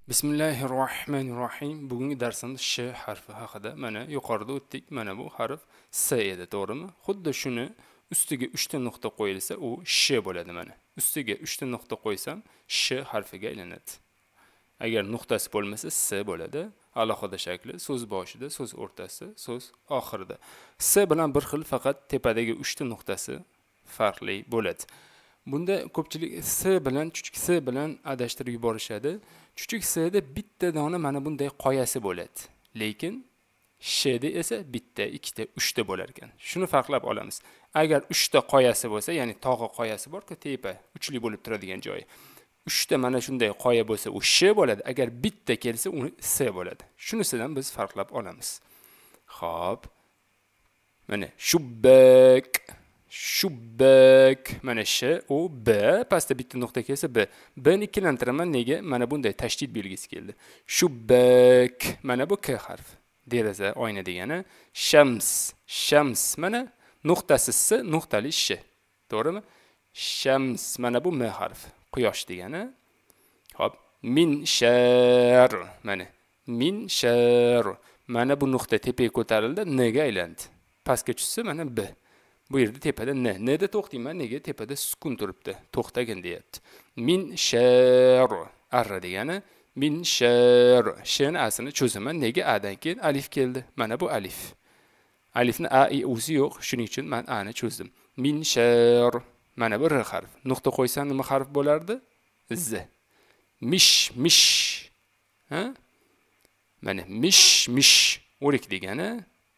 Bismillahirrohmanirrohim. Bugungi darsimiz sh harfi haqida. Mana yuqorida o'tdik. Mana bu harf s edi, to'g'rimi? Xuddi shuni ustiga 3 ta nuqta qo'yilsa, u sh bo'ladi mana. Ustiga 3 ta nuqta qo'ysam, sh harfiga aylanadi. Agar nuqtasi bo'lmasa, s bo'ladi. Alohida shakli so'z boshida, so'z o'rtasida, so'z oxirida. S bilan bir xil, faqat tepadagi 3 ta nuqtasi farqli bo'ladi. Bunda ko'pchilik s bilan, chuchuk s bilan adashtirib yuborishadi. Chuchuk s'da bitta dona mana bunday qoyasi bo'ladi. Lekin sh'da esa bitta, ikkita, uchta bo'lar ekan. Shuni farqlab olamiz. Agar 3 ta qoyasi bo'lsa, ya'ni tog'i qoyasi bor-ku, tepa uchli bo'lib turadigan joyi. 3 ta mana shunday qoya bo'lsa, u sh bo'ladi. Agar bitta kelsa, uni s bo'ladi. Shunisidan biz farqlab olamiz. Xo'p. Mana shubbak, shubbak, mana sh, u b, pastda bitta nuqta kelsa b. B ni ikkilantiraman, nega? Mana bunday tashdid belgisi keldi. Shubbak, mana bu k harfi. Deraza, oyna degani. Shams, shams, mana nuqtasi s, nuqtali sh. To'g'rimi? Shams, mana bu m harfi. Quyosh degani. Hop, min shar, mana min shar. Mana bu nuqta tepaga ko'tarildi, n ga aylandi. Pastga tushsa mana b. Bu yerda tepada n. N da to'xtayman, nega? Tepada sukun turibdi. To'xtagin deyapti. Min shar, arra degani. Min shar. Sh'ni asini cho'zaman, nega? A'dan keyin alif keldi. Mana bu alif. Alifni a, i, u'si yo'q. Shuning uchun men a'ni cho'zdim. Min shar. Mana bu r harf. Nuqta qo'ysam nima harf bo'lardi? Z. Mish, mish. Ha? Mana mish, mish. O'rik degani.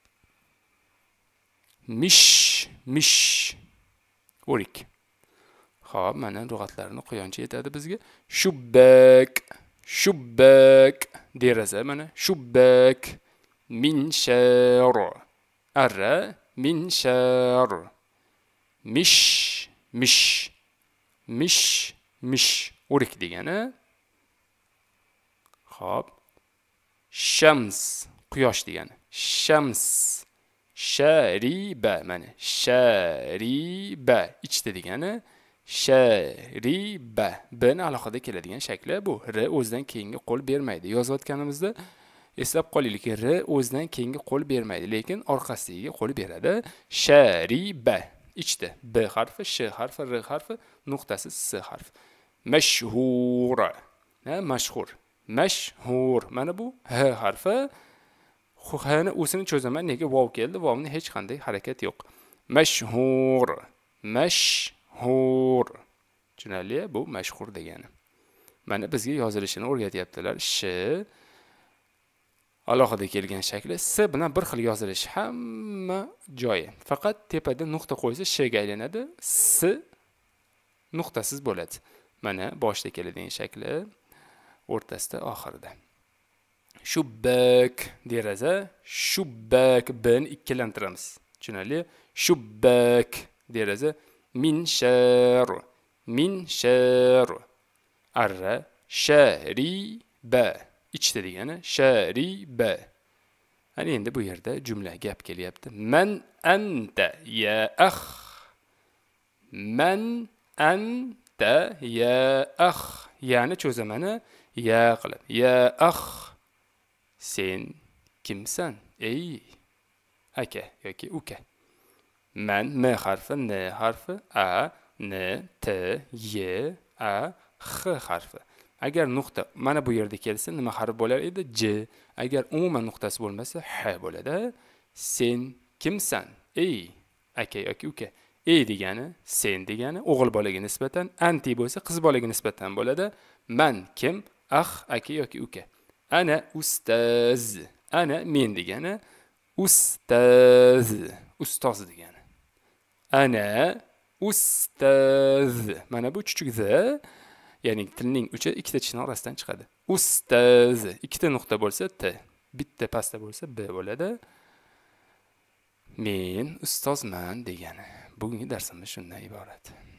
Mish, mish. O'rik. Xo'p, mana lug'atlarni quyoncha yetadi bizga. Shubbak, shubbak. Deraza, mana shubbak. Min shar. Arra, min shar. Mish, mish. Mish, mish. O'rik degani. Xo'p. Shams, quyosh degani. Shams. Shariba, mana shariba, ichda degani. Shariba, b ni alohida keladigan shakli bu. R o'zidan keyinga qo'l bermaydi. Yozayotganimizda eslab qolaylik, r o'zidan keyinga qo'l bermaydi, lekin orqasiga qo'l beradi. Shariba, ichda. B harfi, sh harfi, r harfi, nuqtasi s harfi. Mashhura, mashhur. Mashhur, mana bu h harfi. H'ni o'sini cho'zaman, nega vov keldi? Vovni hech qanday harakat yo'q. Mashhur, mashhur. Tushunarli? Bu mashhur degani. Mana bizga yozilishini o'rgatyaptilar. Sh alohida kelgan shakli s bilan bir xil yozilish hamma joyi. Faqat tepada nuqta qo'ysa sh ga aylanadi. S nuqtasiz bo'ladi. Mana boshda keladigan shakli, o'rtasida, oxirida. Shubbak, deraza. Shubbak, b ni ikkilantiramiz. Tushunarli? Shubbak, deraza. Min shar, min shar. Arra, shariba, ichda degani. Shariba. Ana endi bu yerda jumla, gap kelyapti. Man anta ya akh. Man anta ya akh. Ya'ni cho'zamani ya qilib. Ya akh. Sen kimsan? Ey aka yoki uka. Man, m harfi, n harfi, a, n, t, y, a, x harfi. Agar nuqta mana bu yerda kelsa, nima harf bo'lar edi? J. Agar umuman nuqtasi bo'lmasa, h bo'ladi. Sen kimsan? Ey aka yoki uka. Ey degani, sen degani, o'g'il bolaga nisbatan, anti bo'lsa, qiz bolaga nisbatan bo'ladi. Man kim? Akh, aka yoki uka. Ana ustaz. Ana men degani. Ustaz. Ustoz degani. Ana ustaz. Mana bu chuchuk z, ya'ni tilning uchi ikkita tishning orasidan chiqadi. Ustaz. Ikkita nuqta bo'lsa t, bitta pastda bo'lsa b bo'ladi. Men ustozman degani. Bugungi darsimiz shundan iborat.